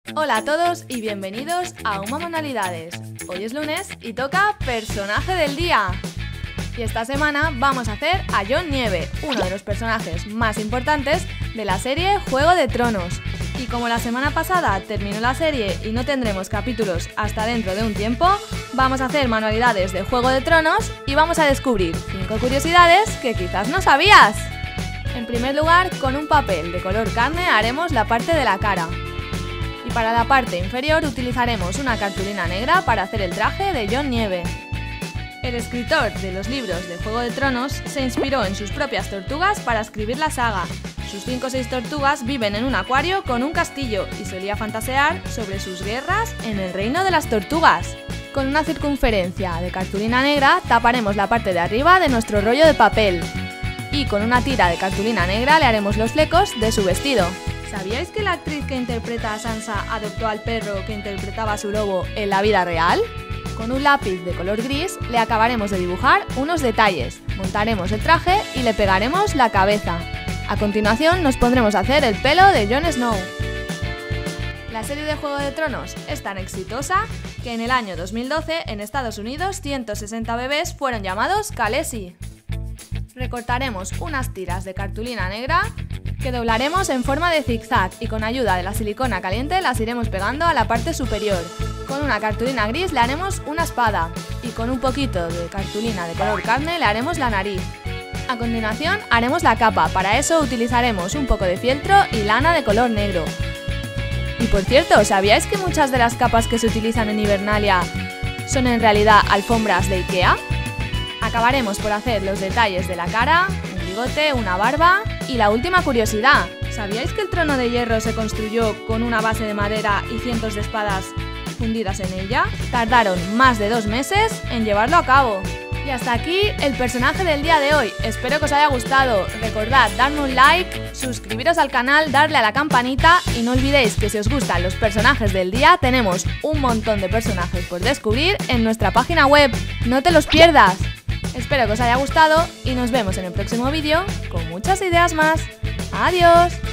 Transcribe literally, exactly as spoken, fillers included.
Hola a todos y bienvenidos a Uma Manualidades. Hoy es lunes y toca Personaje del Día. Y esta semana vamos a hacer a Jon Nieve, uno de los personajes más importantes de la serie Juego de Tronos. Y como la semana pasada terminó la serie y no tendremos capítulos hasta dentro de un tiempo, vamos a hacer manualidades de Juego de Tronos y vamos a descubrir cinco curiosidades que quizás no sabías. En primer lugar, con un papel de color carne haremos la parte de la cara. Y para la parte inferior utilizaremos una cartulina negra para hacer el traje de Jon Nieve. El escritor de los libros de Juego de Tronos se inspiró en sus propias tortugas para escribir la saga. Sus cinco o seis tortugas viven en un acuario con un castillo y solía fantasear sobre sus guerras en el reino de las tortugas. Con una circunferencia de cartulina negra taparemos la parte de arriba de nuestro rollo de papel. Y con una tira de cartulina negra le haremos los flecos de su vestido. ¿Sabíais que la actriz que interpreta a Sansa adoptó al perro que interpretaba a su lobo en la vida real? Con un lápiz de color gris le acabaremos de dibujar unos detalles, montaremos el traje y le pegaremos la cabeza. A continuación nos pondremos a hacer el pelo de Jon Snow. La serie de Juego de Tronos es tan exitosa que en el año dos mil doce en Estados Unidos ciento sesenta bebés fueron llamados Khaleesi. Recortaremos unas tiras de cartulina negra que doblaremos en forma de zigzag y con ayuda de la silicona caliente las iremos pegando a la parte superior. Con una cartulina gris le haremos una espada y con un poquito de cartulina de color carne le haremos la nariz. A continuación haremos la capa, para eso utilizaremos un poco de fieltro y lana de color negro. Y por cierto, ¿sabíais que muchas de las capas que se utilizan en Hibernalia son en realidad alfombras de Ikea? Acabaremos por hacer los detalles de la cara, un bigote, una barba y la última curiosidad. ¿Sabíais que el trono de hierro se construyó con una base de madera y cientos de espadas fundidas en ella? Tardaron más de dos meses en llevarlo a cabo. Y hasta aquí el personaje del día de hoy. Espero que os haya gustado. Recordad darme un like, suscribiros al canal, darle a la campanita y no olvidéis que si os gustan los personajes del día tenemos un montón de personajes por descubrir en nuestra página web. ¡No te los pierdas! Espero que os haya gustado y nos vemos en el próximo vídeo con muchas ideas más. ¡Adiós!